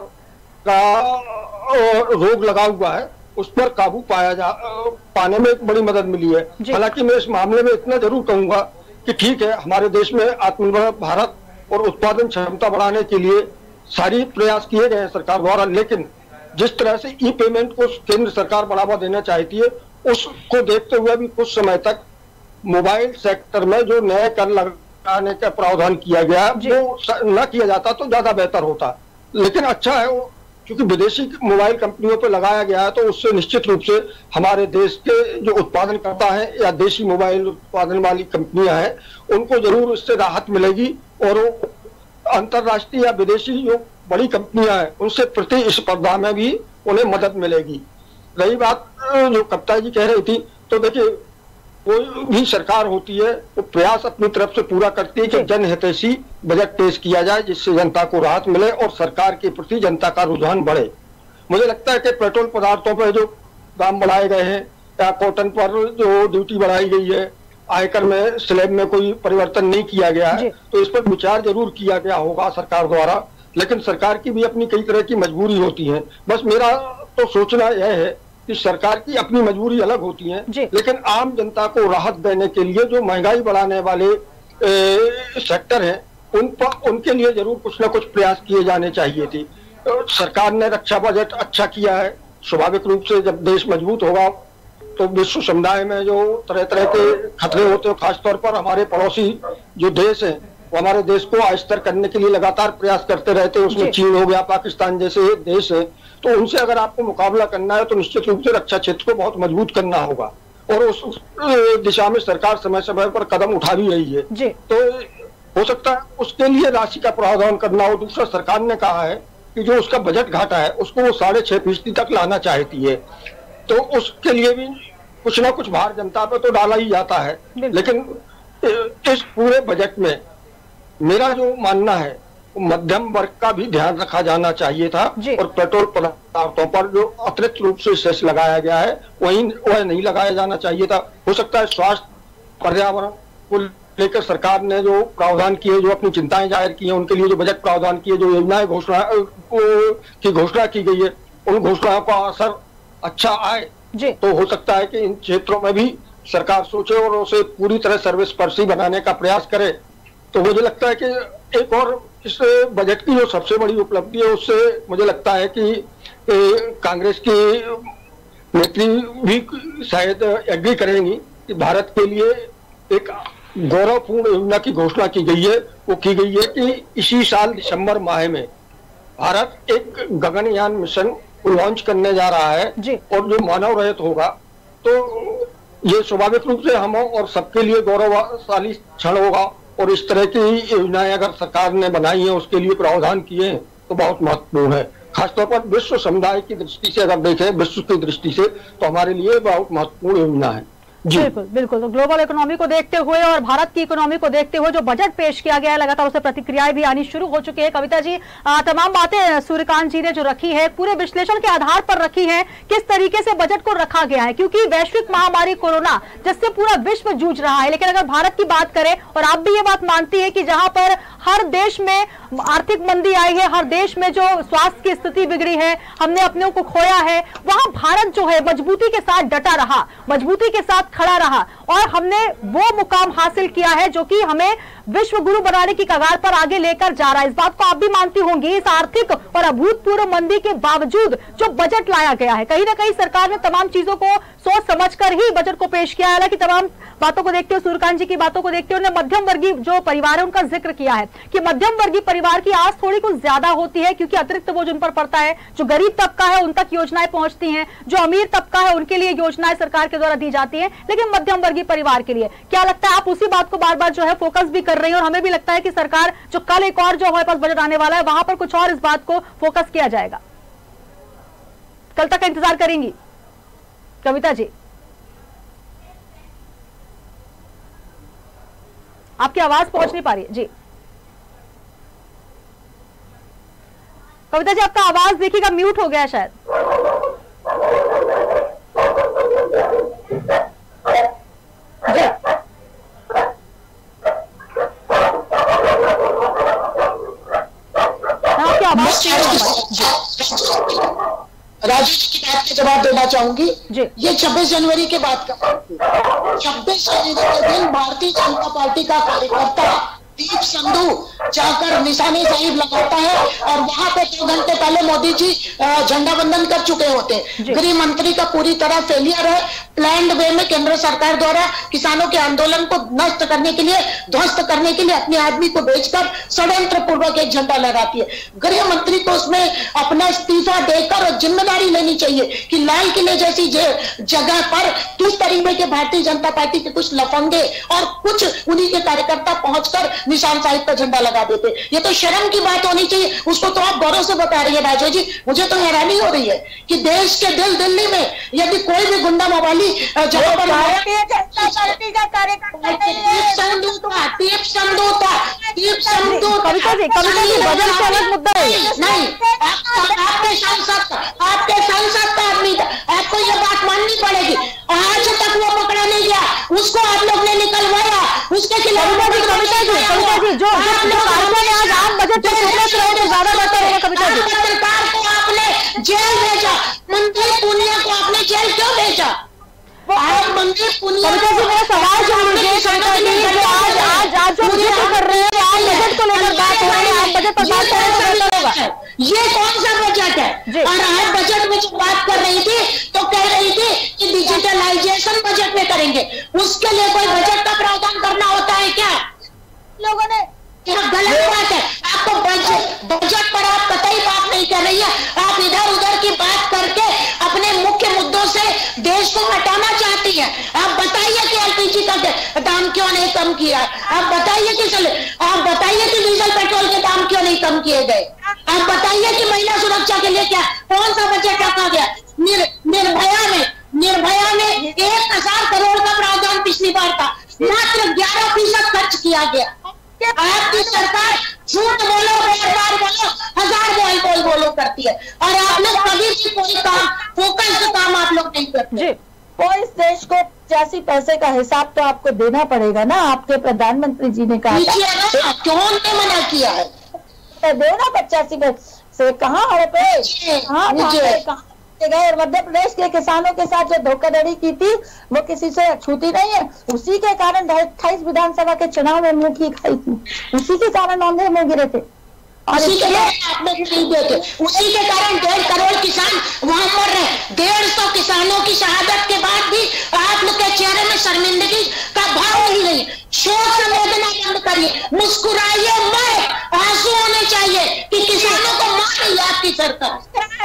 का रोग लगा हुआ है उस पर काबू पाने में एक बड़ी मदद मिली है। हालांकि मैं इस मामले में इतना जरूर कहूंगा कि ठीक है, हमारे देश में आत्मनिर्भर भारत और उत्पादन क्षमता बढ़ाने के लिए सारी प्रयास किए गए हैं सरकार द्वारा, लेकिन जिस तरह से ई पेमेंट को केंद्र सरकार बढ़ावा देना चाहती है उसको देखते हुए भी कुछ समय तक मोबाइल सेक्टर में जो नए कर लगाने का प्रावधान किया गया है वो न किया जाता तो ज्यादा बेहतर होता। लेकिन अच्छा है वो, क्योंकि विदेशी मोबाइल कंपनियों पर लगाया गया है तो उससे निश्चित रूप से हमारे देश के जो उत्पादनकर्ता हैं या देशी मोबाइल उत्पादन वाली कंपनियां हैं उनको जरूर इससे राहत मिलेगी और अंतरराष्ट्रीय या विदेशी जो बड़ी कंपनियां हैं उनसे प्रतिस्पर्धा में भी उन्हें मदद मिलेगी। रही बात जो कविता जी कह रही थी, तो देखिए कोई भी सरकार होती है वो प्रयास अपनी तरफ से पूरा करती है कि जनहितैषी बजट पेश किया जाए जिससे जनता को राहत मिले और सरकार के प्रति जनता का रुझान बढ़े। मुझे लगता है कि पेट्रोल पदार्थों पर जो दाम बढ़ाए गए हैं या कॉटन पर जो ड्यूटी बढ़ाई गई है, आयकर में स्लैब में कोई परिवर्तन नहीं किया गया है, तो इस पर विचार जरूर किया गया होगा सरकार द्वारा, लेकिन सरकार की भी अपनी कई तरह की मजबूरी होती है। बस मेरा तो सोचना यह है कि सरकार की अपनी मजबूरी अलग होती है, लेकिन आम जनता को राहत देने के लिए जो महंगाई बढ़ाने वाले सेक्टर हैं उनके लिए जरूर कुछ ना कुछ प्रयास किए जाने चाहिए थे। सरकार ने रक्षा बजट अच्छा किया है। स्वाभाविक रूप से जब देश मजबूत होगा तो विश्व समुदाय में जो तरह तरह के खतरे होते हैं, खासतौर पर हमारे पड़ोसी जो देश हैं वो हमारे देश को अस्थिर करने के लिए लगातार प्रयास करते रहते हैं। उसमें चीन हो गया, पाकिस्तान जैसे देश है, तो उनसे अगर आपको मुकाबला करना है तो निश्चित रूप से रक्षा क्षेत्र को बहुत मजबूत करना होगा और उस दिशा में सरकार समय समय पर कदम उठा भी रही है। तो हो सकता है उसके लिए राशि का प्रावधान करना हो। दूसरा, सरकार ने कहा है कि जो उसका बजट घाटा है उसको वो 6.5% तक लाना चाहती है, तो उसके लिए भी कुछ ना कुछ भार जनता पर तो डाला ही जाता है। लेकिन इस पूरे बजट में मेरा जो मानना है मध्यम वर्ग का भी ध्यान रखा जाना चाहिए था और पेट्रोल पदार्थों पर जो अतिरिक्त रूप से सेस लगाया गया है वह नहीं लगाया जाना चाहिए था। हो सकता है स्वास्थ्य पर्यावरण को लेकर सरकार ने जो प्रावधान किए, जो अपनी चिंताएं जाहिर की हैं, उनके लिए जो बजट प्रावधान किए, जो योजनाएं घोषणा की गई है, उन घोषणाओं का असर अच्छा आए तो हो सकता है कि इन क्षेत्रों में भी सरकार सोचे और उसे पूरी तरह सर्वस्पर्शी बनाने का प्रयास करे। तो मुझे लगता है कि एक और इस बजट की जो सबसे बड़ी उपलब्धि है उससे मुझे लगता है कि कांग्रेस की नेत्री भी शायद एग्री करेंगी कि भारत के लिए एक गौरवपूर्ण योजना की घोषणा की गई है। वो की गई है कि इसी साल दिसंबर माह में भारत एक गगनयान मिशन को लॉन्च करने जा रहा है और जो मानव रहित होगा, तो ये स्वाभाविक रूप से हम और सबके लिए गौरवशाली क्षण होगा। और इस तरह की योजनाएं अगर सरकार ने बनाई है, उसके लिए प्रावधान किए हैं, तो बहुत महत्वपूर्ण है। खासतौर पर विश्व समुदाय की दृष्टि से अगर देखें, विश्व की दृष्टि से, तो हमारे लिए बहुत महत्वपूर्ण योजना है। बिल्कुल बिल्कुल। तो ग्लोबल इकोनॉमी को देखते हुए और भारत की इकोनॉमी को देखते हुए जो बजट पेश किया गया है, लगातार उसे प्रतिक्रियाएं भी आनी शुरू हो चुकी है। कविता जी, तमाम बातें सूर्यकांत जी ने जो रखी है, पूरे विश्लेषण के आधार पर रखी है, किस तरीके से बजट को रखा गया है, क्योंकि वैश्विक महामारी कोरोना जिससे पूरा विश्व जूझ रहा है। लेकिन अगर भारत की बात करें, और आप भी ये बात मानती है कि जहां पर हर देश में आर्थिक मंदी आई है, हर देश में जो स्वास्थ्य की स्थिति बिगड़ी है, हमने अपने को खोया है, वहां भारत जो है मजबूती के साथ डटा रहा, मजबूती के साथ खड़ा रहा और हमने वो मुकाम हासिल किया है जो कि हमें विश्व गुरु बनाने की कगार पर आगे लेकर जा रहा है। इस बात को आप भी मानती होंगी। इस आर्थिक और अभूतपूर्व मंदी के बावजूद जो बजट लाया गया है, कहीं ना कहीं सरकार ने तमाम चीजों को सोच समझकर ही बजट को पेश किया है। हालांकि तमाम बातों को देखते हुए, सूर्यकांत जी की बातों को देखते हुए, उन्होंने मध्यम वर्गीय जो परिवार है उनका जिक्र किया है कि मध्यम वर्गीय परिवार की आस थोड़ी कुछ ज्यादा होती है, क्योंकि अतिरिक्त बोझ उन पर पड़ता है। जो गरीब तबका है उन तक योजनाएं पहुंचती हैं, जो अमीर तबका है उनके लिए योजनाएं सरकार के द्वारा दी जाती है, लेकिन मध्यम वर्गीय परिवार के लिए क्या लगता है? आप उसी बात को बार बार जो है फोकस भी कर रही है और हमें भी लगता है कि सरकार जो कल एक और जो हमारे पास बजट आने वाला है, वहां पर कुछ और इस बात को फोकस किया जाएगा। कल तक का इंतजार करेंगी कविता जी? आपकी आवाज पहुंच नहीं पा रही है जी। कविता जी, आपका आवाज देखिएगा म्यूट हो गया शायद। जी आपकी आवाज राजू जी की बात के जवाब देना चाहूंगी। ये 26 जनवरी के बाद का बात थी। 26 जनवरी के दिन भारतीय जनता पार्टी का कार्यकर्ता दीप संधू जाकर निशाने साहिब लगाता है और वहां पे 2 घंटे पहले मोदी जी झंडा वंदन कर चुके होते हैं। गृह मंत्री का पूरी तरह फेलियर है। प्लान्ड वे में केंद्र सरकार द्वारा किसानों के आंदोलन को नष्ट करने के लिए, ध्वस्त करने के लिए अपने आदमी को भेजकर षड्यंत्र पूर्वक एक झंडा लगाती है। गृह मंत्री को उसमें अपना इस्तीफा देकर और जिम्मेदारी लेनी चाहिए कि लाल किले जैसी जगह पर किस तरीके के भारतीय जनता पार्टी के कुछ लफंगे और कुछ उन्हीं के कार्यकर्ता पहुंचकर निशान साहिब का झंडा लगा देते। ये तो शर्म की बात होनी चाहिए। उसको तो आप गौरव से बता रही है राजू जी। मुझे तो हैरानी हो रही है कि देश के दिल्ली में यदि कोई भी गुंडा मवाली जहां पर भारतीय जनता पार्टी का कार्यकर्ता बजट से अलग मुद्दा है नहीं, आपके सांसद का आदमी था, आपको ये बात माननी पड़ेगी। आज तक वो पकड़ा नहीं गया, उसको आप लोग ने निकलवाया, उसके खिलाफ जो आज आम बजट ज्यादा बेहतर होगा। कविता जी, सरकार को आपने जेल भेजा, मंत्री पुनिया को आपने जेल क्यों भेजा? मंत्री पुनिया, कविता जी मेरा सवाल सुन लीजिए। कविता जी, आज जो कर रहे हैं आम बजट को लेकर बात हो रही है, आम बजट पर बात करें तो बेहतर होगा। ये कौन सा बजट है? और आज बजट में जो बात कर रही थी तो कह रही थी कि डिजिटलाइजेशन बजट में करेंगे। उसके लिए कोई बजट का प्रावधान करना होता है क्या? लोगों ने क्या गलत बात है? आपको बजट पर आप कतई बात नहीं कर रही है। आप इधर उधर की बात करके अपने मुख्य मुद्दों से देश को हटाना चाहती है। आप बताइए कि एलपीजी का दाम क्यों नहीं कम किया? आप बताइए कि डीजल पेट्रोल के दाम क्यों नहीं कम किए गए? आप बताइए कि महिला सुरक्षा के लिए क्या कौन सा बजट रखा गया? निर्भया में 1000 करोड़ का प्रावधान पिछली बार था, मात्र 11% खर्च किया गया। आपकी सरकार झूठ बोलो, बार बोलो, 1000 बोलो करती है और आप लोग कभी भी कोई काम फोकस्ड काम आप लोग नहीं करते। तो इस देश को 85 पैसे का हिसाब तो आपको देना पड़ेगा ना। आपके प्रधानमंत्री जी ने कहा क्यों ने मना किया है? तो देना 85 पैसे कहाँ गए? और मध्य प्रदेश के किसानों के साथ जो धोखाधड़ी की थी वो किसी से छूती नहीं है। उसी के कारण 28 विधानसभा के चुनाव में मुंह की खाई थी, उसी के कारण आंधे मुंह गिरे थे और उसी के आपने नहीं देते। उसी के कारण 1.5 करोड़ किसान वहां मर रहे। 150 किसानों की शहादत के बाद भी आप लोग के चेहरे में शर्मिंदगी हमारी सरकार।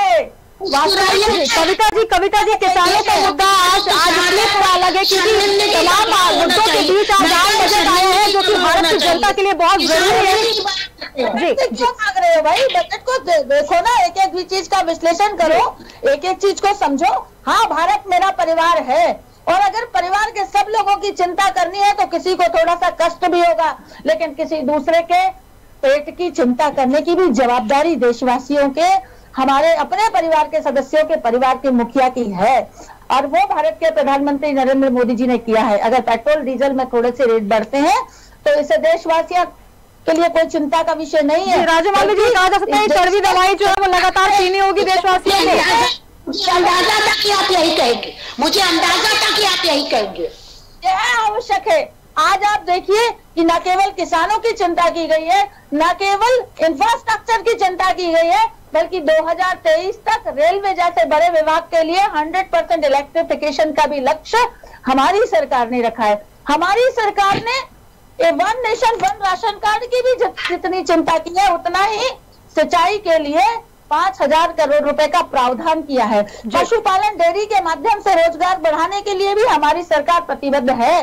कविता जी किसानों का मुद्दा आज इसलिए थोड़ा अलग है क्योंकि तमाम मुद्दों के बीच आज आम बजट आया है जो कि भारत की जनता के लिए बहुत जरूरी है। जी क्यों मांग रहे हो भाई? बजट को देखो ना, एक एक भी चीज का विश्लेषण करो, एक एक चीज को समझो। हाँ, भारत मेरा परिवार है, और अगर परिवार के सब लोगों की चिंता करनी है तो किसी को थोड़ा सा कष्ट भी होगा, लेकिन किसी दूसरे के पेट की चिंता करने की भी जवाबदारी देशवासियों के, हमारे अपने परिवार के सदस्यों के, परिवार के मुखिया की है। और वो भारत के प्रधानमंत्री नरेंद्र मोदी जी ने किया है। अगर पेट्रोल डीजल में थोड़े से रेट बढ़ते हैं तो इसे देशवासियों के लिए कोई चिंता का विषय नहीं है। राजमाली जी, कहा जा सकता है कड़वी दवाई जो है वो लगातार पीनी होगी देशवासियों को। मुझे अंदाजा था कि आप यही कहेंगे, मुझे अंदाजा था कि आप यही कहेंगे। यह आवश्यक है। आज आप देखिए कि न केवल किसानों की चिंता की गई है, न केवल इंफ्रास्ट्रक्चर की चिंता की गई है, बल्कि 2023 तक रेलवे जैसे बड़े विभाग के लिए 100% इलेक्ट्रिफिकेशन का भी लक्ष्य हमारी सरकार ने रखा है। हमारी सरकार ने one nation one ration card की भी जितनी चिंता की है, उतना ही सिंचाई के लिए 5,000 करोड़ रुपए का प्रावधान किया है। पशुपालन डेयरी के माध्यम से रोजगार बढ़ाने के लिए भी हमारी सरकार प्रतिबद्ध है।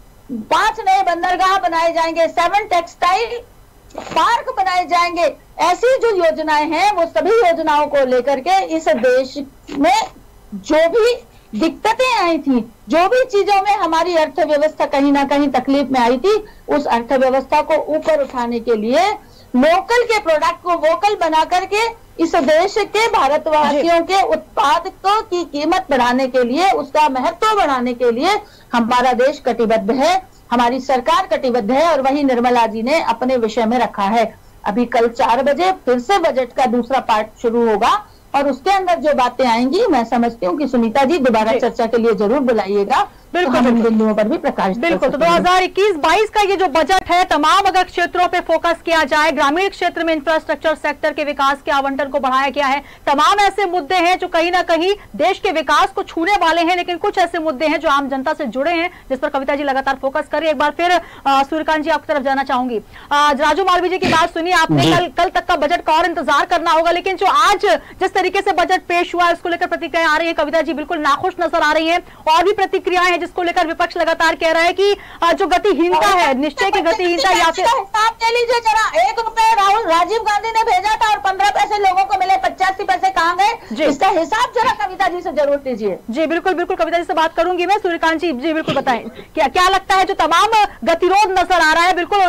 5 नए बंदरगाह बनाए जाएंगे, 7 टेक्सटाइल पार्क बनाए जाएंगे। ऐसी जो योजनाएं हैं वो सभी योजनाओं को लेकर के इस देश में जो भी दिक्कतें आई थी, जो भी चीजों में हमारी अर्थव्यवस्था कहीं ना कहीं तकलीफ में आई थी, उस अर्थव्यवस्था को ऊपर उठाने के लिए, लोकल के प्रोडक्ट को वोकल बना करके इस देश के भारतवासियों के उत्पादों की कीमत बढ़ाने के लिए, उसका महत्व बढ़ाने के लिए हमारा देश कटिबद्ध है, हमारी सरकार कटिबद्ध है। और वही निर्मला जी ने अपने विषय में रखा है। अभी कल 4 बजे फिर से बजट का दूसरा पार्ट शुरू होगा और उसके अंदर जो बातें आएंगी, मैं समझती हूँ कि सुनीता जी दोबारा चर्चा के लिए जरूर बुलाइएगा। बिल्कुल, इन बिंदुओं पर भी प्रकाश बिल्कुल। तो 2021-22 का ये जो बजट है, तमाम अगर क्षेत्रों पे फोकस किया जाए, ग्रामीण क्षेत्र में इंफ्रास्ट्रक्चर सेक्टर के विकास के आवंटन को बढ़ाया गया है। तमाम ऐसे मुद्दे हैं जो कहीं ना कहीं देश के विकास को छूने वाले हैं, लेकिन कुछ ऐसे मुद्दे हैं जो आम जनता से जुड़े हैं, जिस पर कविता जी लगातार फोकस कर रही है। एक बार फिर सूर्यकांत जी आपकी तरफ जाना चाहूंगी। राजू मालवीय जी की बात सुनिए आपने, कल तक का बजट का और इंतजार करना होगा, लेकिन जो आज जिस तरीके से बजट पेश हुआ है उसको लेकर प्रतिक्रियाएं आ रही है। कविता जी बिल्कुल नाखुश नजर आ रही है, और भी प्रतिक्रियाएं जिसको लेकर विपक्ष लगातार कह रहा है कि जो गतिहीनता है, निश्चय की गतिहीनता, या फिर हिसाब ले लीजिए जरा। 1 रुपए राजीव गांधी ने भेजा था और 15 पैसे लोगों को मिले, 85 पैसे कहां गए? इसका हिसाब जरा कविता जी से जरूर लीजिए। जी बिल्कुल बिल्कुल, कविता जी से बात करूंगी मैं। सूर्यकांत जी बिल्कुल बताएं, क्या लगता है जो तमाम गतिरोध नजर आ रहा है? बिल्कुल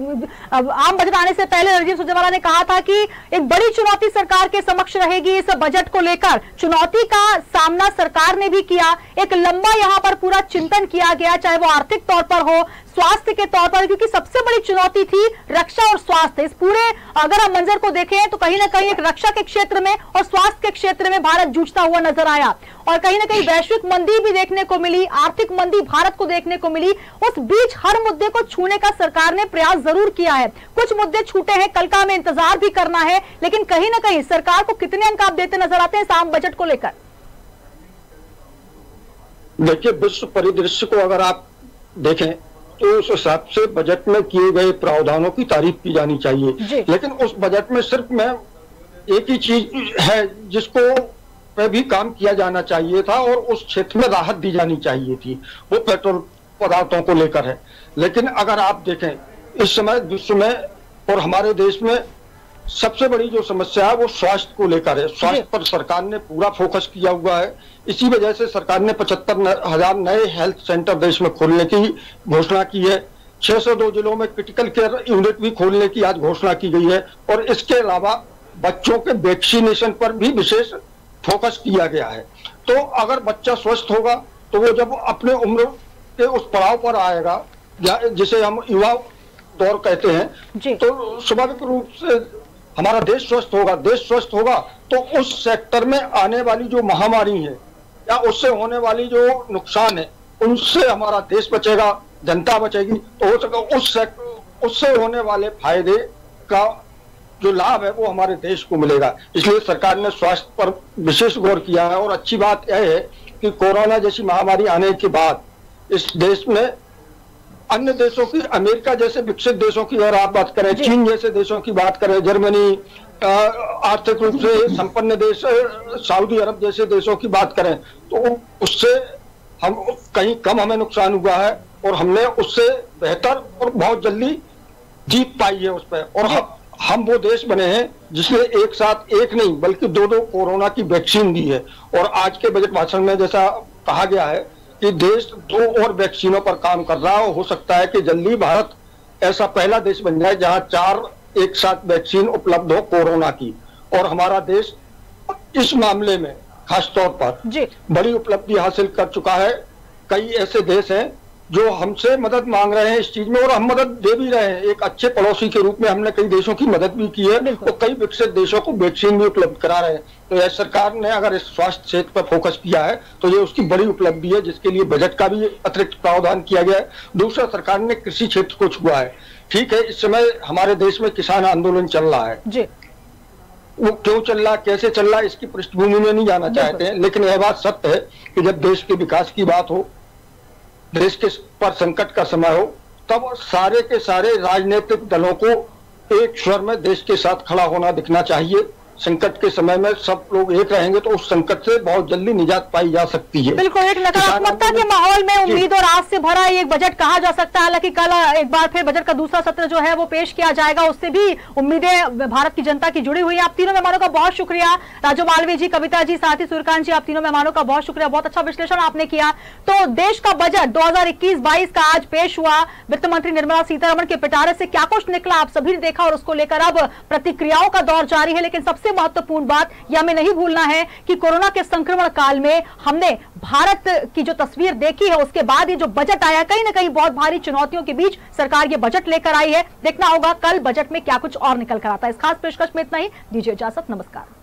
आम बजट आने से पहले रणजीत सुरजेवाला ने कहा था कि एक बड़ी चुनौती सरकार के समक्ष रहेगी इस बजट को लेकर। चुनौती का सामना सरकार ने भी किया, एक लंबा यहाँ पर पूरा चिंतन किया गया, चाहे वो आर्थिक तौर पर हो, स्वास्थ्य के तौर पर, क्योंकि सबसे बड़ी चुनौती थी रक्षा और स्वास्थ्य। इस पूरे अगर हम मंजर को देखें तो कहीं ना कहीं एक रक्षा के क्षेत्र में और स्वास्थ्य के क्षेत्र में भारत जूझता हुआ नजर आया, और कहीं ना कहीं वैश्विक मंदी भी देखने को मिली, आर्थिक मंदी भारत को देखने को मिली। उस बीच हर मुद्दे को छूने का सरकार ने प्रयास जरूर किया है। कुछ मुद्दे छूटे हैं, कल का हमें इंतजार भी करना है, लेकिन कहीं ना कहीं सरकार को कितने अंक आप देते नजर आते हैं इस आम बजट को लेकर? देखिए, विश्व परिदृश्य को अगर आप देखें तो उस हिसाब से बजट में किए गए प्रावधानों की तारीफ की जानी चाहिए, लेकिन उस बजट में सिर्फ मैं एक ही चीज है जिसको पे भी काम किया जाना चाहिए था और उस क्षेत्र में राहत दी जानी चाहिए थी, वो पेट्रोल पदार्थों को लेकर है। लेकिन अगर आप देखें इस समय विश्व में और हमारे देश में सबसे बड़ी जो समस्या है वो स्वास्थ्य को लेकर है। स्वास्थ्य पर सरकार ने पूरा फोकस किया हुआ है। इसी वजह से सरकार ने 75,000 नए हेल्थ सेंटर देश में खोलने की घोषणा की है। 602 जिलों में क्रिटिकल केयर यूनिट भी खोलने की आज घोषणा की गई है, और इसके अलावा बच्चों के वैक्सीनेशन पर भी विशेष फोकस किया गया है। तो अगर बच्चा स्वस्थ होगा तो वो जब अपने उम्र के उस पड़ाव पर आएगा, जिसे हम युवा दौर कहते हैं, तो स्वाभाविक रूप से हमारा देश स्वस्थ होगा। देश स्वस्थ होगा तो उस सेक्टर में आने वाली जो महामारी है या उससे होने वाली जो नुकसान है उनसे हमारा देश बचेगा, जनता बचेगी, तो हो सके उससे होने वाले फायदे का जो लाभ है वो हमारे देश को मिलेगा। इसलिए सरकार ने स्वास्थ्य पर विशेष गौर किया है। और अच्छी बात यह है कि कोरोना जैसी महामारी आने के बाद इस देश में अन्य देशों की, अमेरिका जैसे विकसित देशों की अगर आप बात करें, चीन जैसे देशों की बात करें, जर्मनी, आर्थिक रूप से संपन्न देश सऊदी अरब जैसे देशों की बात करें तो उससे हम कहीं कम हमें नुकसान हुआ है और हमने उससे बेहतर और बहुत जल्दी जीत पाई है उस पर। और हम वो देश बने हैं जिसने एक साथ एक नहीं बल्कि दो कोरोना की वैक्सीन दी है। और आज के बजट भाषण में जैसा कहा गया है कि देश 2 और वैक्सीनों पर काम कर रहा है। हो सकता है कि जल्दी भारत ऐसा पहला देश बन जाए जहां 4 एक साथ वैक्सीन उपलब्ध हो कोरोना की। और हमारा देश इस मामले में खास तौर पर बड़ी उपलब्धि हासिल कर चुका है। कई ऐसे देश हैं जो हमसे मदद मांग रहे हैं इस चीज में और हम मदद दे भी रहे हैं। एक अच्छे पड़ोसी के रूप में हमने कई देशों की मदद भी की है और कई विकसित देशों को वैक्सीन भी उपलब्ध करा रहे हैं। तो यह सरकार ने अगर इस स्वास्थ्य क्षेत्र पर फोकस किया है तो ये उसकी बड़ी उपलब्धि है, जिसके लिए बजट का भी अतिरिक्त प्रावधान किया गया है। दूसरा, सरकार ने कृषि क्षेत्र को छुआ है। ठीक है, इस समय हमारे देश में किसान आंदोलन चल रहा है जी। वो क्यों चल रहा, कैसे चल रहा, इसकी पृष्ठभूमि में नहीं जाना चाहते हैं, लेकिन यह बात सत्य है कि जब देश के विकास की बात हो, देश के पर संकट का समय हो, तब सारे के सारे राजनीतिक दलों को एक स्वर में देश के साथ खड़ा होना दिखना चाहिए। संकट के समय में सब लोग एक रहेंगे तो उस संकट से बहुत जल्दी निजात पाई जा सकती है। बिल्कुल, एक नकारात्मकता के माहौल में उम्मीद और आस से भरा एक बजट कहा जा सकता है। हालांकि कल एक बार फिर बजट का दूसरा सत्र जो है वो पेश किया जाएगा, उससे भी उम्मीदें भारत की जनता की जुड़ी हुई है। आप तीनों मेहमानों का बहुत शुक्रिया, राजू मालवीय जी, कविता जी, साथ ही सूर्यकांत जी, आप तीनों मेहमानों का बहुत शुक्रिया, बहुत अच्छा विश्लेषण आपने किया। तो देश का बजट 2021-22 का आज पेश हुआ। वित्त मंत्री निर्मला सीतारमण के पिटारे से क्या कुछ निकला आप सभी ने देखा और उसको लेकर अब प्रतिक्रियाओं का दौर जारी है। लेकिन सबसे महत्वपूर्ण बात यह हमें नहीं भूलना है कि कोरोना के संक्रमण काल में हमने भारत की जो तस्वीर देखी है, उसके बाद ये जो बजट आया, कहीं ना कहीं बहुत भारी चुनौतियों के बीच सरकार ये बजट लेकर आई है। देखना होगा कल बजट में क्या कुछ और निकल कर आता है। इस खास पेशकश में इतना ही, दीजिए इजाजत, नमस्कार।